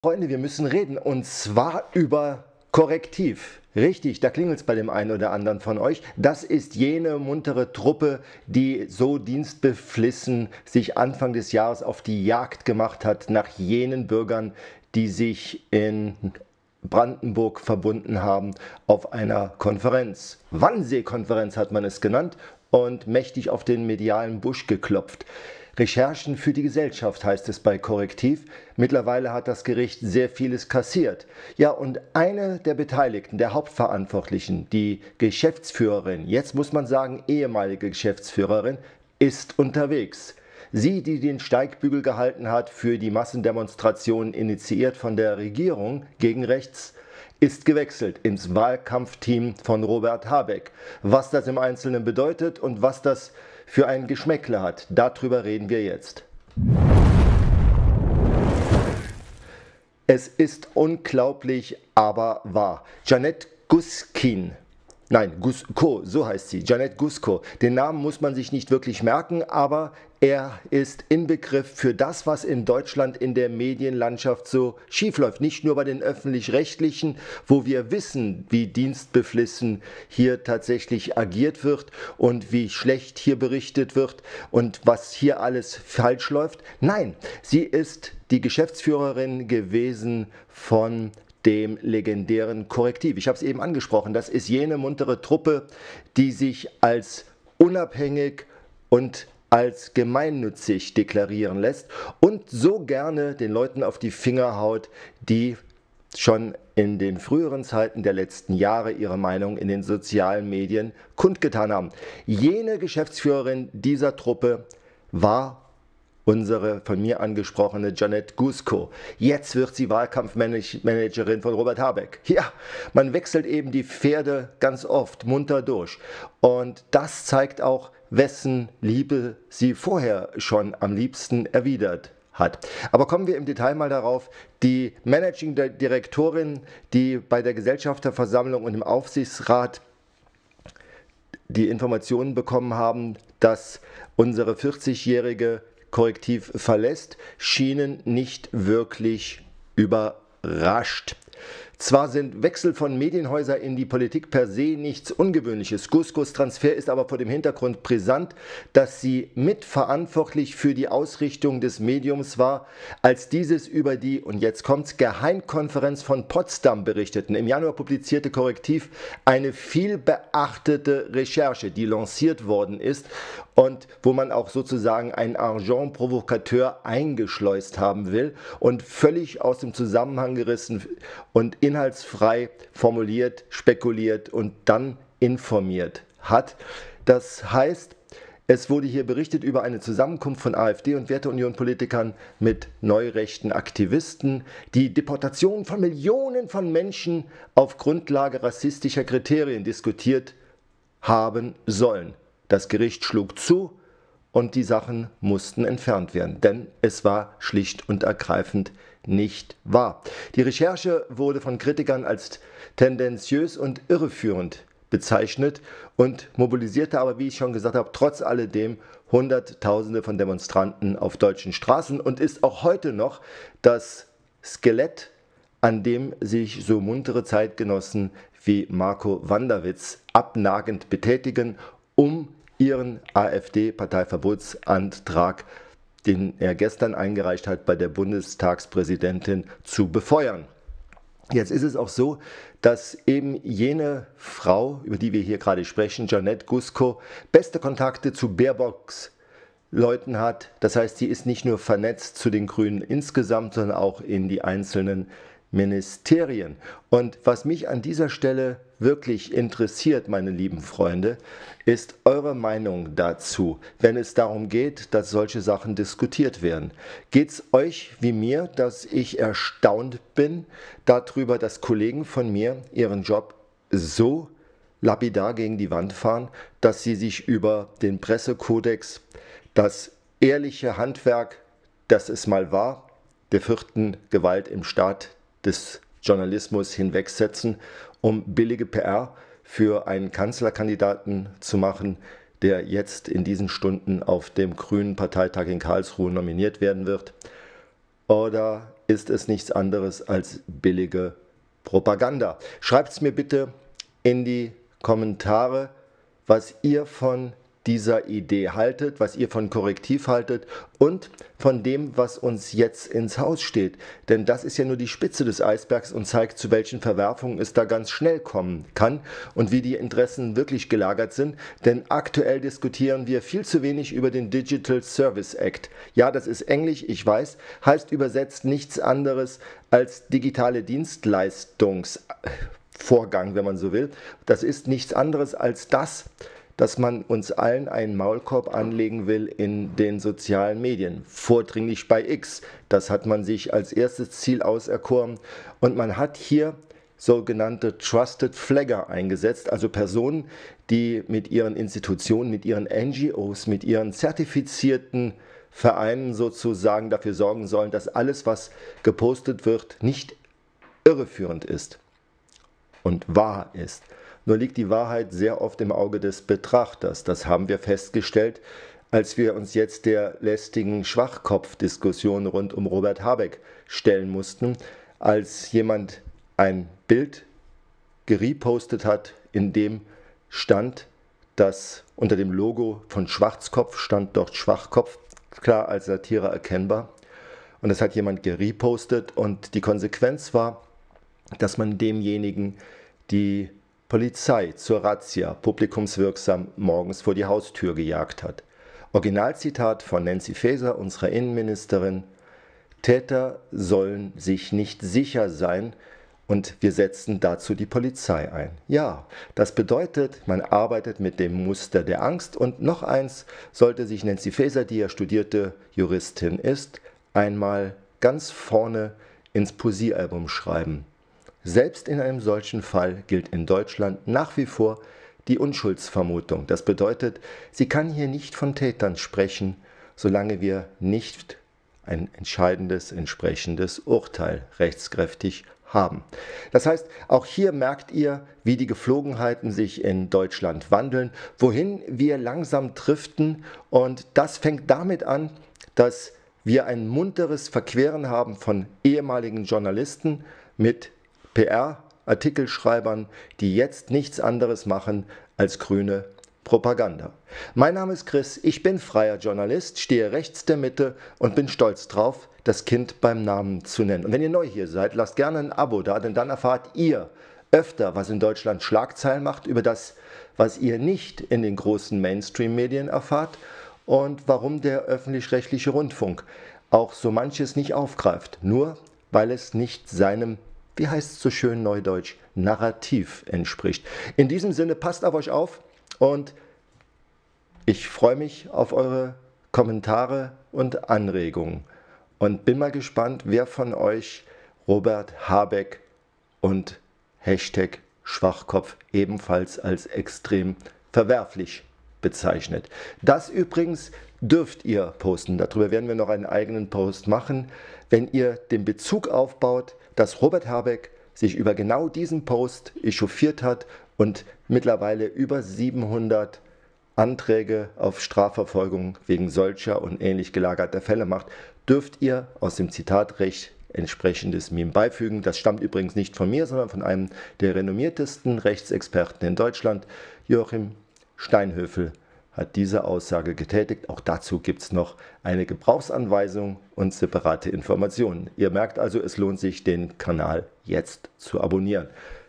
Freunde, wir müssen reden und zwar über Korrektiv. Richtig, da klingelt es bei dem einen oder anderen von euch. Das ist jene muntere Truppe, die so dienstbeflissen sich Anfang des Jahres auf die Jagd gemacht hat nach jenen Bürgern, die sich in Brandenburg verbunden haben auf einer Konferenz. Wannsee-Konferenz hat man es genannt und mächtig auf den medialen Busch geklopft. Recherchen für die Gesellschaft heißt es bei Korrektiv. Mittlerweile hat das Gericht sehr vieles kassiert. Ja, und eine der Beteiligten, der Hauptverantwortlichen, die Geschäftsführerin, jetzt muss man sagen ehemalige Geschäftsführerin, ist unterwegs. Sie, die den Steigbügel gehalten hat für die Massendemonstrationen initiiert von der Regierung gegen rechts, ist gewechselt ins Wahlkampfteam von Robert Habeck. Was das im Einzelnen bedeutet und was das für ein Geschmäckle hat, darüber reden wir jetzt. Es ist unglaublich, aber wahr. Janette Guskin, nein, Gusko, so heißt sie, Janette Gusko. Den Namen muss man sich nicht wirklich merken, aber er ist Inbegriff für das, was in Deutschland in der Medienlandschaft so schiefläuft. Nicht nur bei den Öffentlich-Rechtlichen, wo wir wissen, wie dienstbeflissen hier tatsächlich agiert wird und wie schlecht hier berichtet wird und was hier alles falsch läuft. Nein, sie ist die Geschäftsführerin gewesen von dem legendären Korrektiv. Ich habe es eben angesprochen, das ist jene muntere Truppe, die sich als unabhängig und als gemeinnützig deklarieren lässt und so gerne den Leuten auf die Finger haut, die schon in den früheren Zeiten der letzten Jahre ihre Meinung in den sozialen Medien kundgetan haben. Jene Geschäftsführerin dieser Truppe war unsere von mir angesprochene Janette Gusko. Jetzt wird sie Wahlkampfmanagerin von Robert Habeck. Ja, man wechselt eben die Pferde ganz oft munter durch. Und das zeigt auch, wessen Liebe sie vorher schon am liebsten erwidert hat. Aber kommen wir im Detail mal darauf. Die Managing Direktorin, die bei der Gesellschafterversammlung und im Aufsichtsrat die Informationen bekommen haben, dass unsere 40-jährige Korrektiv verlässt, schienen nicht wirklich überrascht. Zwar sind Wechsel von Medienhäusern in die Politik per se nichts Ungewöhnliches. Guskos Transfer ist aber vor dem Hintergrund brisant, dass sie mitverantwortlich für die Ausrichtung des Mediums war, als dieses über die, und jetzt kommt's, Geheimkonferenz von Potsdam berichteten. Im Januar publizierte Korrektiv eine viel beachtete Recherche, die lanciert worden ist und wo man auch sozusagen einen Agent Provocateur eingeschleust haben will und völlig aus dem Zusammenhang gerissen und inhaltsfrei formuliert, spekuliert und dann informiert hat. Das heißt, es wurde hier berichtet über eine Zusammenkunft von AfD- und Werteunion-Politikern mit neurechten Aktivisten, die Deportation von Millionen von Menschen auf Grundlage rassistischer Kriterien diskutiert haben sollen. Das Gericht schlug zu und die Sachen mussten entfernt werden, denn es war schlicht und ergreifend nicht wahr. Die Recherche wurde von Kritikern als tendenziös und irreführend bezeichnet und mobilisierte aber, wie ich schon gesagt habe, trotz alledem Hunderttausende von Demonstranten auf deutschen Straßen und ist auch heute noch das Skelett, an dem sich so muntere Zeitgenossen wie Marco Wanderwitz abnagend betätigen, um ihren AfD-Parteiverbotsantrag, den er gestern eingereicht hat, bei der Bundestagspräsidentin zu befeuern. Jetzt ist es auch so, dass eben jene Frau, über die wir hier gerade sprechen, Janette Gusko, beste Kontakte zu Baerbocks Leuten hat. Das heißt, sie ist nicht nur vernetzt zu den Grünen insgesamt, sondern auch in die einzelnen Ministerien. Und was mich an dieser Stelle wirklich interessiert, meine lieben Freunde, ist eure Meinung dazu, wenn es darum geht, dass solche Sachen diskutiert werden. Geht es euch wie mir, dass ich erstaunt bin darüber, dass Kollegen von mir ihren Job so lapidar gegen die Wand fahren, dass sie sich über den Pressekodex, das ehrliche Handwerk, das es mal war, der vierten Gewalt im Staat des Journalismus hinwegsetzen, um billige PR für einen Kanzlerkandidaten zu machen, der jetzt in diesen Stunden auf dem Grünen Parteitag in Karlsruhe nominiert werden wird? Oder ist es nichts anderes als billige Propaganda. Schreibt es mir bitte in die Kommentare, was ihr von dieser Idee haltet, was ihr von Korrektiv haltet und von dem, was uns jetzt ins Haus steht. Denn das ist ja nur die Spitze des Eisbergs und zeigt, zu welchen Verwerfungen es da ganz schnell kommen kann und wie die Interessen wirklich gelagert sind. Denn aktuell diskutieren wir viel zu wenig über den Digital Service Act. Ja, das ist Englisch, ich weiß, heißt übersetzt nichts anderes als digitale Dienstleistungsvorgang, wenn man so will. Das ist nichts anderes als das, dass man uns allen einen Maulkorb anlegen will in den sozialen Medien, vordringlich bei X. Das hat man sich als erstes Ziel auserkoren und man hat hier sogenannte Trusted Flagger eingesetzt, also Personen, die mit ihren Institutionen, mit ihren NGOs, mit ihren zertifizierten Vereinen sozusagen dafür sorgen sollen, dass alles, was gepostet wird, nicht irreführend ist und wahr ist. Nur liegt die Wahrheit sehr oft im Auge des Betrachters. Das haben wir festgestellt, als wir uns jetzt der lästigen Schwachkopf-Diskussion rund um Robert Habeck stellen mussten, als jemand ein Bild gerepostet hat, in dem stand, dass unter dem Logo von Schwarzkopf stand dort Schwachkopf, klar als Satire erkennbar. Und das hat jemand gerepostet und die Konsequenz war, dass man demjenigen die Polizei zur Razzia publikumswirksam morgens vor die Haustür gejagt hat. Originalzitat von Nancy Faeser, unserer Innenministerin: Täter sollen sich nicht sicher sein und wir setzen dazu die Polizei ein. Ja, das bedeutet, man arbeitet mit dem Muster der Angst und noch eins sollte sich Nancy Faeser, die ja studierte Juristin ist, einmal ganz vorne ins Poesiealbum schreiben. Selbst in einem solchen Fall gilt in Deutschland nach wie vor die Unschuldsvermutung. Das bedeutet, sie kann hier nicht von Tätern sprechen, solange wir nicht ein entscheidendes, entsprechendes Urteil rechtskräftig haben. Das heißt, auch hier merkt ihr, wie die Geflogenheiten sich in Deutschland wandeln, wohin wir langsam driften, und das fängt damit an, dass wir ein munteres Verqueren haben von ehemaligen Journalisten mit PR-Artikelschreibern, die jetzt nichts anderes machen als grüne Propaganda. Mein Name ist Chris, ich bin freier Journalist, stehe rechts der Mitte und bin stolz drauf, das Kind beim Namen zu nennen. Und wenn ihr neu hier seid, lasst gerne ein Abo da, denn dann erfahrt ihr öfter, was in Deutschland Schlagzeilen macht, über das, was ihr nicht in den großen Mainstream-Medien erfahrt und warum der öffentlich-rechtliche Rundfunk auch so manches nicht aufgreift, nur weil es nicht seinem, wie heißt es so schön neudeutsch, Narrativ entspricht. In diesem Sinne, passt auf euch auf und ich freue mich auf eure Kommentare und Anregungen und bin mal gespannt, wer von euch Robert Habeck und Hashtag Schwachkopf ebenfalls als extrem verwerflich bezeichnet. Das übrigens dürft ihr posten. Darüber werden wir noch einen eigenen Post machen, wenn ihr den Bezug aufbaut, dass Robert Habeck sich über genau diesen Post echauffiert hat und mittlerweile über 700 Anträge auf Strafverfolgung wegen solcher und ähnlich gelagerter Fälle macht, dürft ihr aus dem Zitatrecht entsprechendes Meme beifügen. Das stammt übrigens nicht von mir, sondern von einem der renommiertesten Rechtsexperten in Deutschland. Joachim Steinhöfel hat diese Aussage getätigt. Auch dazu gibt es noch eine Gebrauchsanweisung und separate Informationen. Ihr merkt also, es lohnt sich, den Kanal jetzt zu abonnieren.